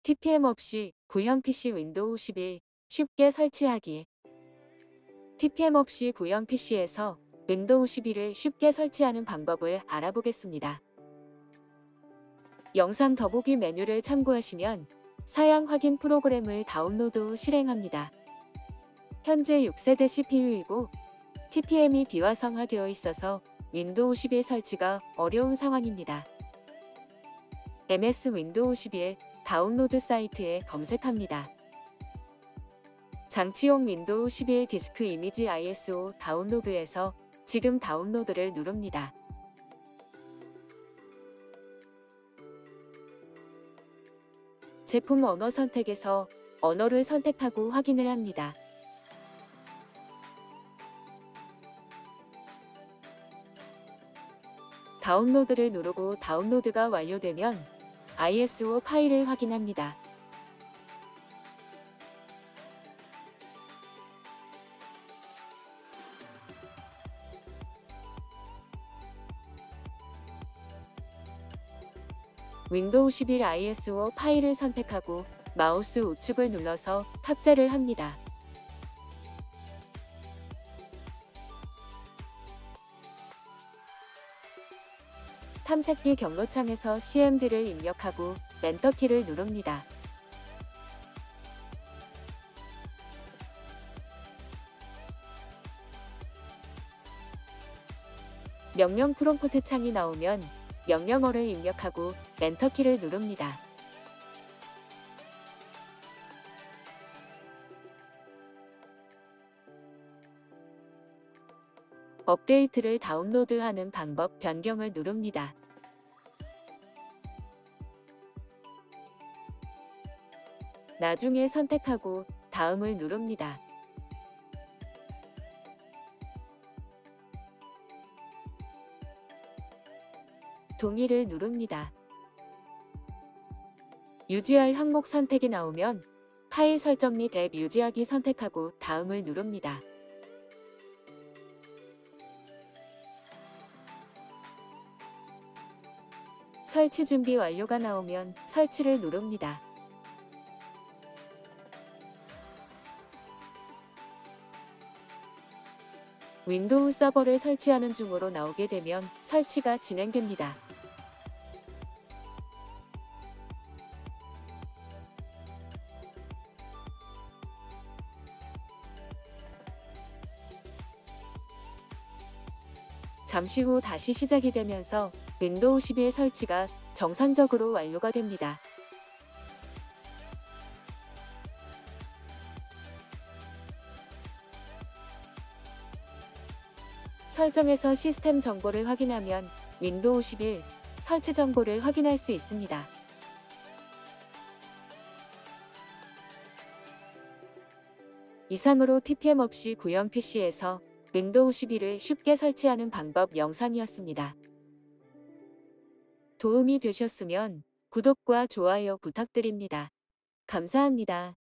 TPM 없이 구형 PC 윈도우 11 쉽게 설치하기. TPM 없이 구형 PC에서 윈도우 11을 쉽게 설치하는 방법을 알아보겠습니다. 영상 더보기 메뉴를 참고하시면 사양 확인 프로그램을 다운로드 후 실행합니다. 현재 6세대 CPU이고 TPM이 비활성화되어 있어서 윈도우 11 설치가 어려운 상황입니다. MS 윈도우 11 다운로드 사이트에 검색합니다. 장치용 윈도우 11 디스크 이미지 ISO 다운로드에서 지금 다운로드를 누릅니다. 제품 언어 선택에서 언어를 선택하고 확인을 합니다. 다운로드를 누르고 다운로드가 완료되면 ISO 파일을 확인합니다. 윈도우 11 ISO 파일을 선택하고 마우스 우측을 눌러서 탑재를 합니다. 탐색기 경로창에서 CMD를 입력하고 엔터키를 누릅니다. 명령 프롬프트 창이 나오면 명령어를 입력하고 엔터키를 누릅니다. 업데이트를 다운로드하는 방법 변경을 누릅니다. 나중에 선택하고 다음을 누릅니다. 동의를 누릅니다. 유지할 항목 선택이 나오면 파일 설정 및 앱 유지하기 선택하고 다음을 누릅니다. 설치 준비 완료가 나오면 설치를 누릅니다. 윈도우 서버를 설치하는 중으로 나오게 되면 설치가 진행됩니다. 잠시 후 다시 시작이 되면서 윈도우 11 설치가 정상적으로 완료가 됩니다. 설정에서 시스템 정보를 확인하면 윈도우 11 설치 정보를 확인할 수 있습니다. 이상으로 TPM 없이 구형 PC에서 윈도우 11을 쉽게 설치하는 방법 영상이었습니다. 도움이 되셨으면 구독과 좋아요 부탁드립니다. 감사합니다.